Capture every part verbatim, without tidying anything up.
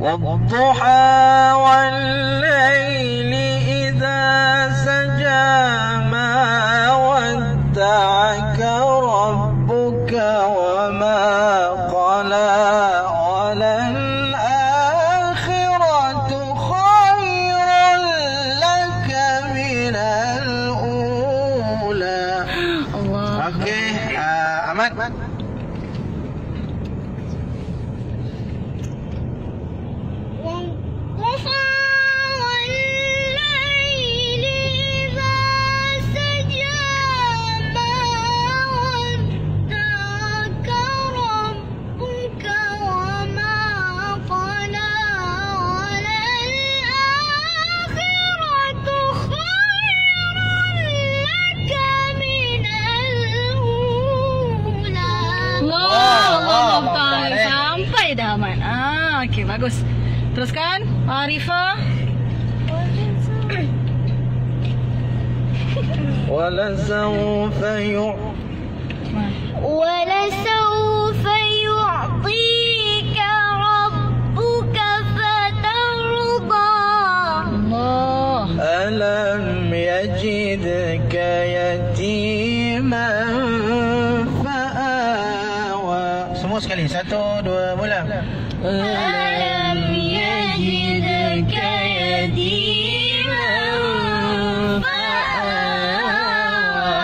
والضحى والليل إذا سجى ما ودعك ربك وما قلى وللآخرة خير لك من الأولى. الله. Okey, uh, Ahmad. Okey, bagus. Teruskan, Arifah. ولسوف يعطيك ولسوف يعطيك ربك فترضى. الله. ألم يجدك يتيما فآوى. Semua sekali, satu, dua, mula. ألم يجدك يتيما فآوى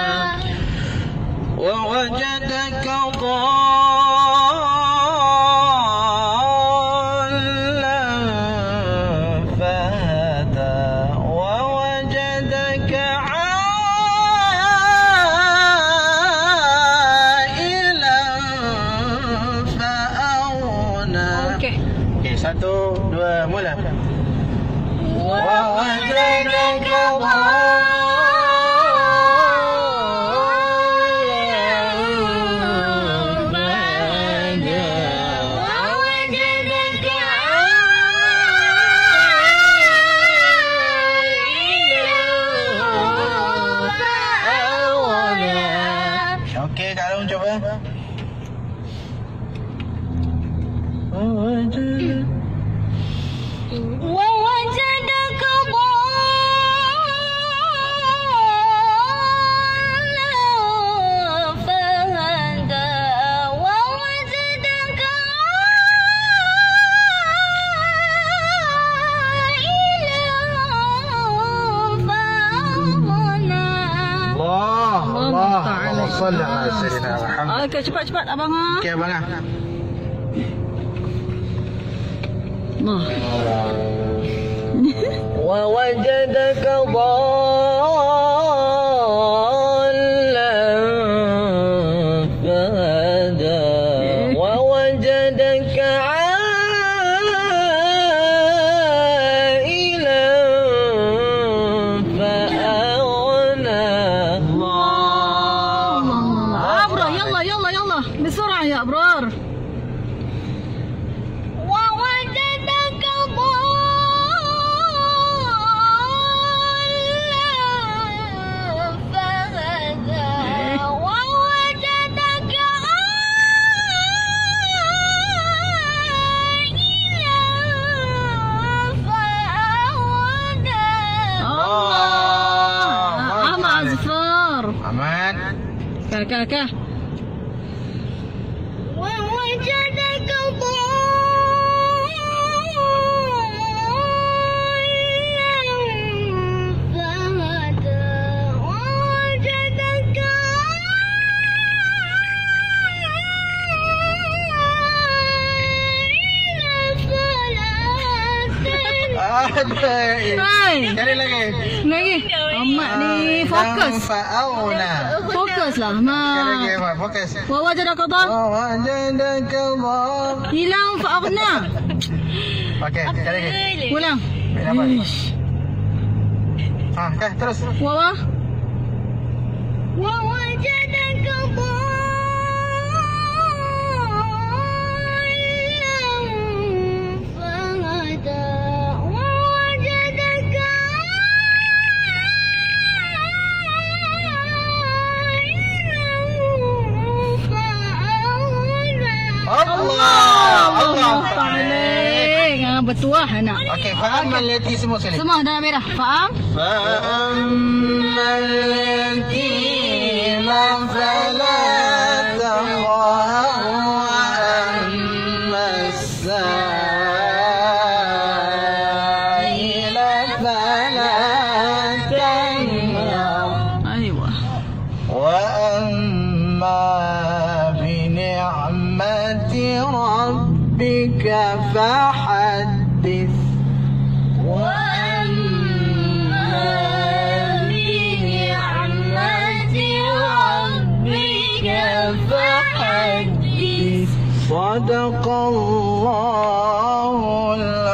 ووجدك ضالا فهدى ووجدك عائلا فأغنى. Okey. Okey, satu, dua, mula. ووجدك Okey, Kak Long cuba. ووجدك ضالا فهدى ووجدك عائلا فأغنى. Allah, Allah, Ta'ala. Allah salli ala sayyidina Muhammad. Okey, cepat-cepat abang ah. Okey, abang ah. Allah. ووجدك ضالا فهدى ووجدك عائلا فأغنى. الله. أبرار، يلا يلا يلا بسرعة يا أبرار. ووجدك ضالا فهدى ووجدك عائلا فأغنى. الله. أحمد عزفار. Ahmad. كا كا كا. ووجدك ضالا فهدى ووجدك عائلا Hai. Cari lagi. Lagi. Ahmad ni fokus. Fa'auna. Fokus lah, Cari lagi, Ahmad. Ahmad. Fokus. ووجدك ضال. ووجدك ضالا. Hilang فأغنى. Okey, cari lagi. Ulang. Apa? Ish. Ah, okey, terus. Wawa. ووجدك ضالا فهدى ووجدك عائلا فأغنى. Allah. Allah. Balik. bertuah anak. Okey, faham al-yatim semua sekali. Semua dah merah. Faham? فأما اليتيم فلا تقهر وأما السائل فلا تنهر أيوة. وأما بنعمة ربك فحدث وأما بنعمة ربك فحدث صدق الله